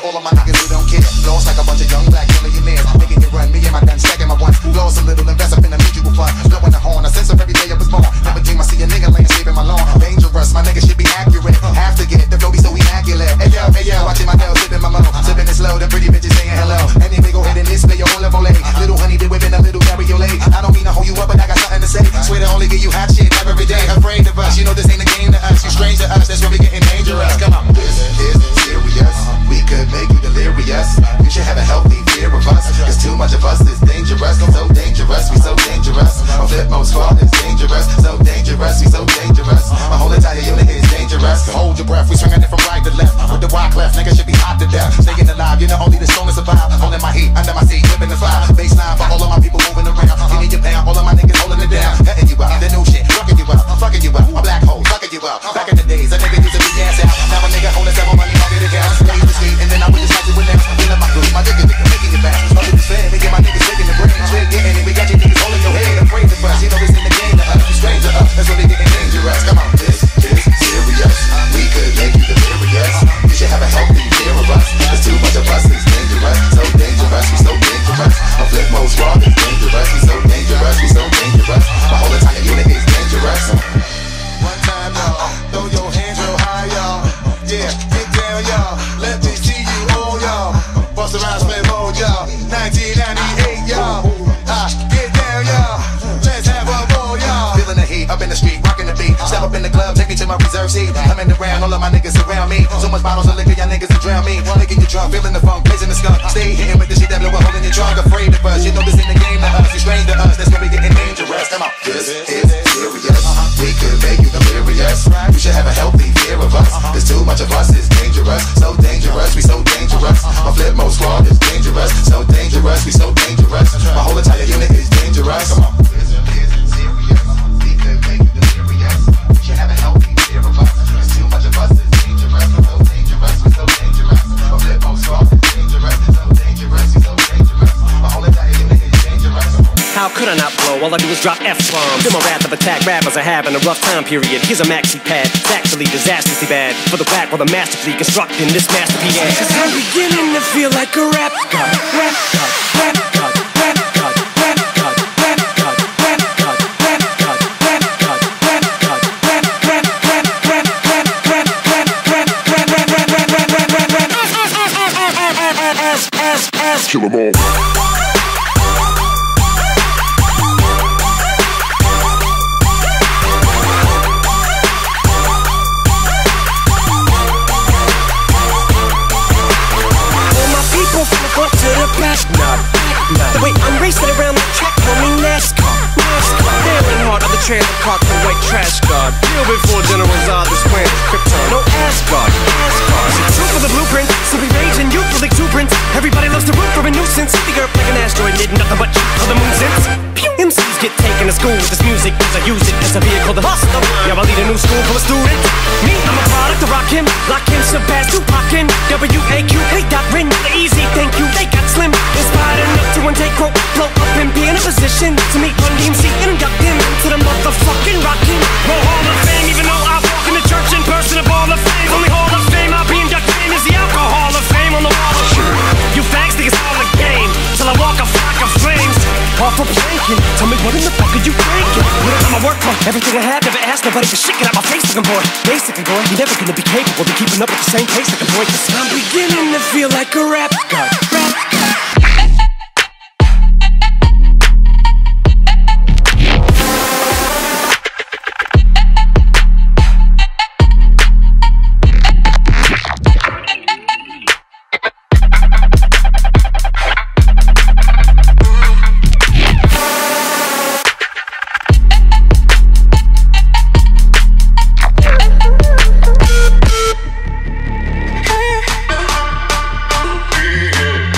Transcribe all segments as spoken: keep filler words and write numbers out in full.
all of my niggas who don't care. Lost like a bunch of young black millionaires, making it run. Me and my gun stacking my ones. Lost a little, invest up in the mutual fund. Blowing the horn, a sense of every day I was born. Never dream I see a nigga laying sleep in my lawn. Dangerous, my nigga should be accurate. Have to get the flow be so immaculate. Hey yo, hey yo, watching my nails, sipping my mo, sipping it slow. Them pretty bitches saying hello. Anyway, go ahead and display your whole level A. Little honey did whipping a little cabriolet. I don't mean to hold you up, but I got something to say. Swear to only give you hot shit every day. Afraid of us, you know this ain't a game to us. You strange to us, that's when we getting dangerous. Come on, this is serious. We could make you delirious. You should have a healthy fear of us. Cause too much of us is dangerous. So dangerous, we so dangerous. My flip mode squad is dangerous. So dangerous, we so dangerous. My whole entire unit is dangerous. Hold your breath, we swinging it from right to left. With the wide left, nigga should be hot to death. Staying alive, you know only the strongest survive. Holding my heat under my seat, living the fire. Baseline for all of my people moving around. You need your pound, all of my niggas holding it down. Cutting you out, the new shit, rocking you out, fucking you out. A black hole, fucking you out. Back in the days, a nigga used to be gas out. Now a nigga holding several money, I'll get it down. Stay in the street, and then I would just like to win them. Feeling my group, my nigga, nigga, making it back. All of this fan, nigga, my niggas taking the brain. Straight getting it, we got you niggas holding your head. Afraid of us, you know this in the game to us. You strange to us, that's when we getting dangerous. Come on, this is serious. We could make you delirious. You should have a healthy fear of us. There's too much of us, it's dangerous. So dangerous, we so dangerous. My flip mode squad is dangerous. We so dangerous, we so dangerous. My whole entire unit is dangerous. One time, y'all, throw your hands real high, y'all. Yeah, get down, y'all. Let me see you all, y'all. Bust around, split mode, y'all. nineteen ninety-eight, y'all. Ah, get down, y'all. Let's have a ball, y'all. Feeling the heat, up in the street, rocking the beat. Step up in the club, take me to my reserve seat. I'm in the round, all of my niggas around me. So much bottles of liquor, y'all niggas will drown me. Making you drunk, feeling the funk, blazing the skunk. Stay hitting with the shit that blow a hole in your trunk. Afraid of us, you know this ain't the game to us. You strange to us, that's when we getting dangerous. Come on, this is serious. We could make you delirious. You should have a healthy fear of us. There's too much of us, it's dangerous. So dangerous, we so dangerous. My flip mode squad is dangerous. So dangerous, we so dangerous. My whole entire unit is dangerous. Come on. This is serious. We could make you delirious. You should have a healthy fear of us. There's too much of us, it's dangerous. So dangerous, we so dangerous. My flip mode squad is dangerous. So dangerous, we so dangerous. My whole entire unit is dangerous. How could I not blow? All I do is drop F-bombs. Feel my wrath of attack rappers are having a rough time period. Here's a maxi pad, it's actually disastrously bad. For the whack while the masterfully constructing this masterpiece. Cause I'm beginning to feel like a rap god. Rap god, rap god, rap god, rap god, rap god, rap god, rap god, rap god, rap god, rap, rap, rap, rap, rap, rap, rap, rap, rap, rap, rap, rap, rap, rap, rap, kill 'em all. To the back, nah, nah. The way I'm racing around the track, call me NASCAR. NASCAR. Nailing hard on the trailer park, the white trash guard. Deal before General Zod, this plan is Krypton. No Asgard, Asgard. True for the blueprint, simply rage and youthful exuberance. Everybody loves to root for a nuisance. The earth like an asteroid, did nothing but shoot for the moon since. M Cs get taken to school with this music, cause I use it as a vehicle to hustle. Yeah, I lead a new school full of students. Me, I'm a product to rock him, lock him, surpass Tupac in. W A Q, hey, dot, Rin, easy, thank you, they got slim. Inspired enough to one take quote, blow up and be in a position to meet Run D M C and induct him into the motherfucking rockin' Roll Hall of Fame. Even though I walk in the church in person of all of fame, only Hall of Fame I'll be inducted in is the Alcohol of Fame on the wall of shame. You fags think it's all a game till I walk a flock of flames. Off for planking, tell me what in the fuck are you thinking? What am I work for? Everything I have, never asked nobody for shit. Get out my face looking boy. Basically boy, you're never gonna be capable of keeping up with the same pace looking boy. Cause I'm beginning to feel like a rap god. Rap god. Yeah.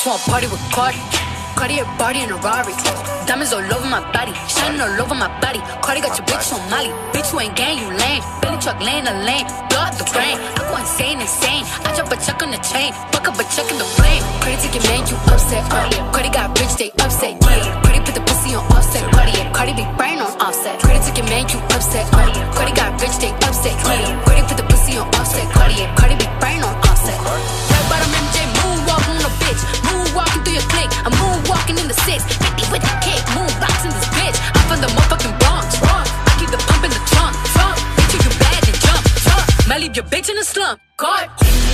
wanna party with Cardi. Cardi a body in a Rari. Diamonds all over my body, shining all over my body. Cardi got your bitch on Molly. Bitch, you ain't gang, you lame. Billy truck lane to lane, blow up the brain. I go insane, insane. I drop a check on the chain, fuck up a check in the flame. Cardi take your man, you upset. Uh. Cardi got rich, they upset. Yeah. Cardi put the pussy on offset. Cardi, yeah. Cardi big brain on offset. Cardi take your man, you upset. Uh. Cardi got rich, they upset. Yeah. Cardi put the pussy on offset. Cardi, yeah. Cardi big brain on offset. Red bottom M J, moonwalking on a bitch. Moonwalking through your clique. I'm moonwalking in the six. fifty with the kick. Moonbox in this bitch. I'm from the motherfucking Bronx. Bronx. I keep the pump in the trunk. Trunk. Bitch, you bad and jump. Jump. Might leave your bitch in the slump. God.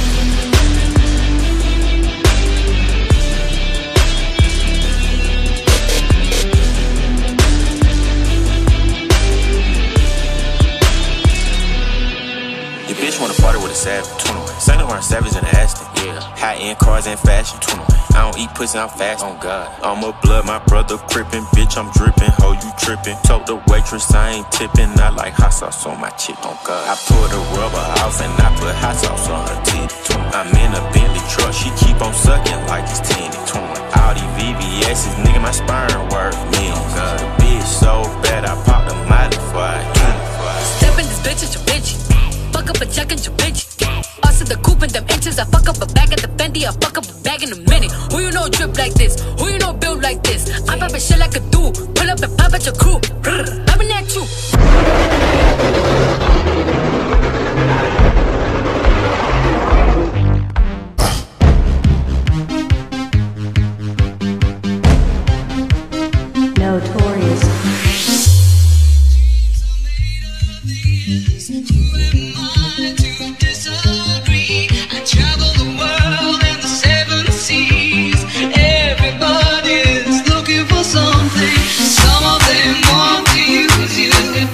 Your bitch wanna party with a savage, twenty-one. Saint Laurent Savage in the Aston, yeah. High-end cars and fashion, twenty-one. I don't eat pussy, I'm fast, on God. I'm a blood, my brother crippin', bitch, I'm drippin', ho, you trippin'. Told the waitress I ain't tippin', I like hot sauce on my chip, on God. I pull the rubber off and I put hot sauce on her titty, I'm in a Bentley truck, she keep on sucking like it's tinny, twenty-one. All these V V S's, nigga, my sperm worth millions. The bitch so bad, I popped a molly for I get it. Step in this bitch, it's your bitch. Fuck up a check and your bitch. Us in the coupe in them inches. I fuck up a bag at the Fendi. I fuck up a bag in a minute. Who you know drip like this? Who you know build like this? I'm poppin' shit like a dude. Pull up and pop at your crew. Poppin' at you. Notorious. Everybody's looking for something. Some of them want to use you.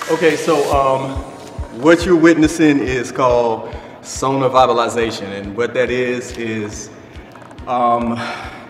Okay, so um, what you're witnessing is called sonar vibration, and what that is is um,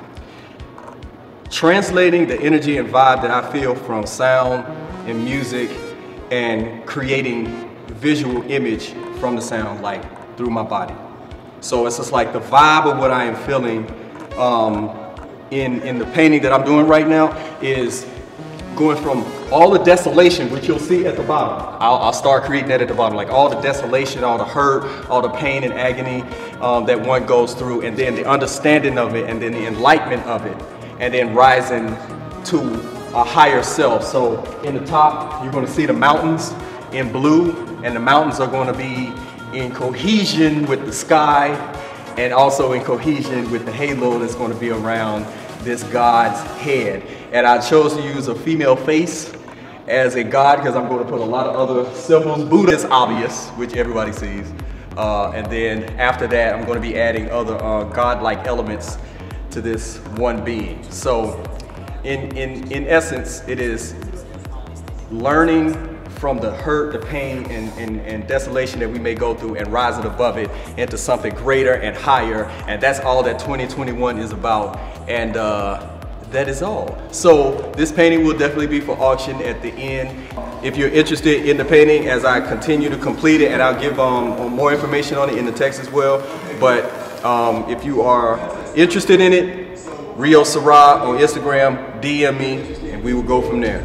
translating the energy and vibe that I feel from sound and music and creating visual image from the sound, like through my body. So it's just like the vibe of what I am feeling um, in, in the painting that I'm doing right now is going from all the desolation, which you'll see at the bottom. I'll, I'll start creating that at the bottom, like all the desolation, all the hurt, all the pain and agony um, that one goes through, and then the understanding of it, and then the enlightenment of it, and then rising to a higher self. So in the top, you're gonna see the mountains in blue, and the mountains are gonna be in cohesion with the sky, and also in cohesion with the halo that's gonna be around this God's head. And I chose to use a female face as a God because I'm going to put a lot of other symbols. Buddha is obvious, which everybody sees. Uh, and then after that, I'm going to be adding other uh, God-like elements to this one being. So in, in, in essence, it is learning from the hurt, the pain, and, and, and desolation that we may go through and rising above it into something greater and higher. And that's all that twenty twenty-one is about. And uh, that is all. So this painting will definitely be for auction at the end. If you're interested in the painting as I continue to complete it, and I'll give um, more information on it in the text as well. But um, if you are interested in it, Rio Sirah on Instagram, D M me, and we will go from there.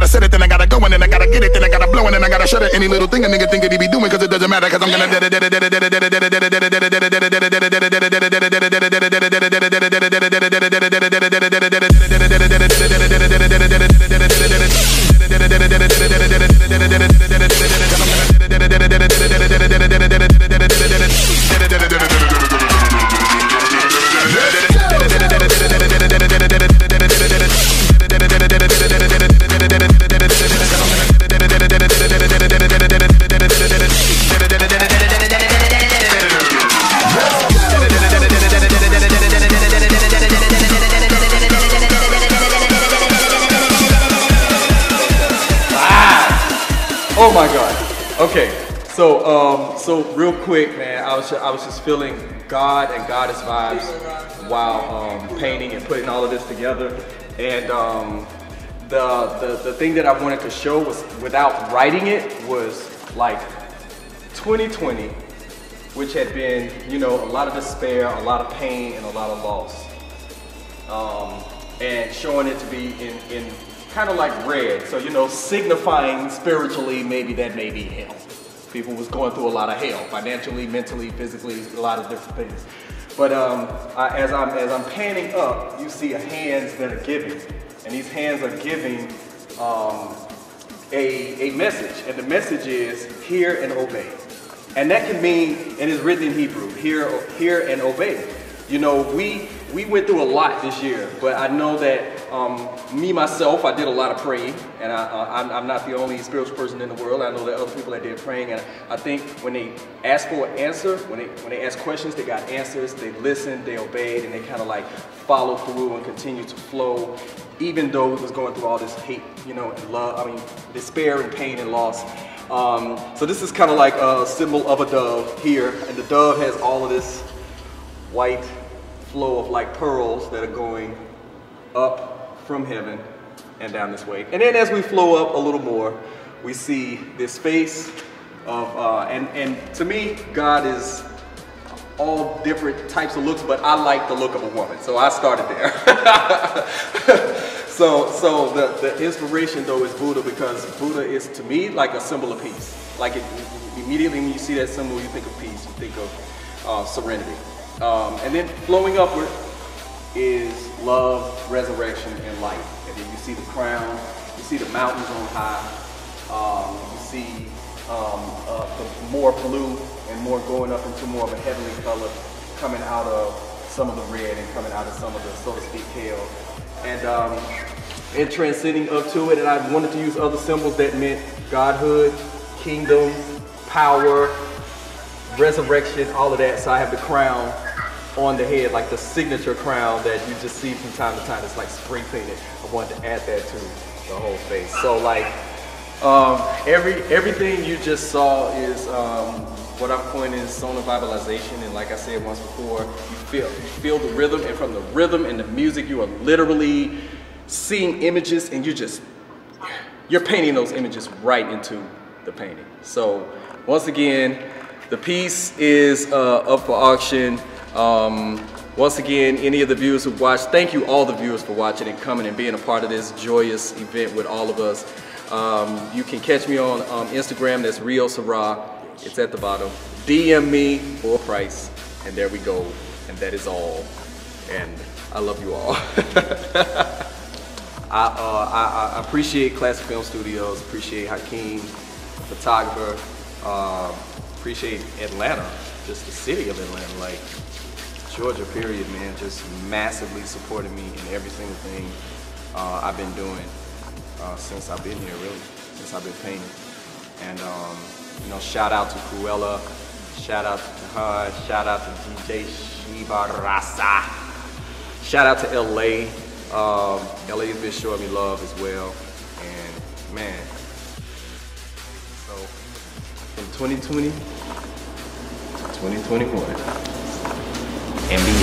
gotta set it, then I gotta go, and then I gotta get it, then I gotta blow, and then I gotta shut it. Any little thing a nigga think that he be doing, cause it doesn't matter, cause I'm gonna Oh my God. Okay. So, um, so real quick, man, I was I was just feeling God and goddess vibes while um, painting and putting all of this together. And um, the, the the thing that I wanted to show was, without writing it, was like twenty twenty, which had been, you know, a lot of despair, a lot of pain, and a lot of loss. Um, and showing it to be in in kind of like red, so, you know, signifying spiritually maybe that may be hell. People was going through a lot of hell, financially, mentally, physically, a lot of different things. But um, I, as I'm as I'm panning up, you see hands that are giving, and these hands are giving um, a a message, and the message is hear and obey, and that can mean, and it's written in Hebrew, hear hear and obey. You know, we we went through a lot this year, but I know that um, me myself, I did a lot of praying, and I, uh, I'm, I'm not the only spiritual person in the world. I know that other people that did praying, and I think when they asked for an answer, when they when they asked questions, they got answers. They listened, they obeyed, and they kind of like followed through and continued to flow, even though it was going through all this hate, you know, and love. I mean, despair and pain and loss. Um, so this is kind of like a symbol of a dove here, and the dove has all of this white flow of like pearls that are going up from heaven and down this way. And then as we flow up a little more, we see this face of, uh, and, and to me, God is all different types of looks, but I like the look of a woman, so I started there. so so the, the inspiration though is Buddha, because Buddha is to me like a symbol of peace. Like it, immediately when you see that symbol, you think of peace, you think of uh, serenity. Um, and then flowing upward is love, resurrection, and light. And then you see the crown, you see the mountains on high, um, you see um, uh, the more blue and more going up into more of a heavenly color, coming out of some of the red and coming out of some of the, so to speak, pale. And, um, and transcending up to it, and I wanted to use other symbols that meant godhood, kingdom, power, resurrection, all of that. So I have the crown on the head, like the signature crown that you just see from time to time. It's like spray painted. I wanted to add that to the whole face. So like um, every everything you just saw is um, what I'm calling is sonic vibalization. And like I said once before, you feel you feel the rhythm, and from the rhythm and the music, you are literally seeing images, and you just you're painting those images right into the painting. So once again, the piece is uh, up for auction. Um, once again, any of the viewers who watched, thank you all the viewers for watching and coming and being a part of this joyous event with all of us. Um, you can catch me on um, Instagram, that's Rio Sirah, it's at the bottom. D M me for a price, and there we go, and that is all. And I love you all. I, uh, I, I appreciate Classic Film Studios, appreciate Hakeem, the photographer, uh, appreciate Atlanta, just the city of Atlanta, like Georgia period, man, just massively supporting me in every single thing uh, I've been doing uh, since I've been here, really, since I've been painting. And um, you know, shout out to Cruella, shout out to Tahan, shout out to D J Shiba Rasa, shout out to L A. Um, L A has been showing me love as well, and man, so from twenty twenty to twenty twenty-one and beyond.